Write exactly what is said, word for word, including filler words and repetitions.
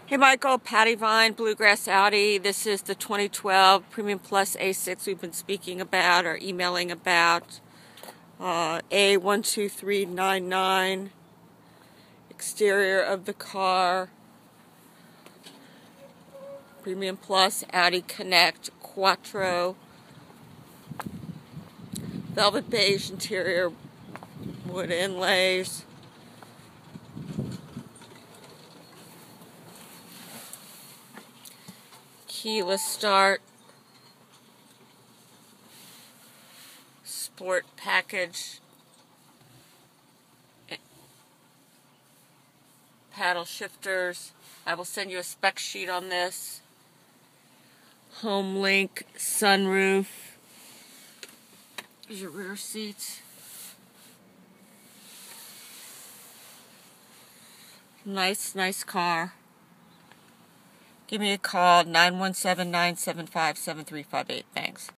Hey Michael, Patty Vine, Bluegrass Audi. This is the twenty twelve Premium Plus A six we've been speaking about or emailing about. Uh, A one two three nine nine. Exterior of the car. Premium Plus Audi Connect Quattro. Velvet beige interior, wood inlays. Keyless start, sport package, paddle shifters. I will send you a spec sheet on this. Home link, sunroof. Here's your rear seats. Nice, nice car. Give me a call, nine one seven, nine seven five, seven three five eight. Thanks.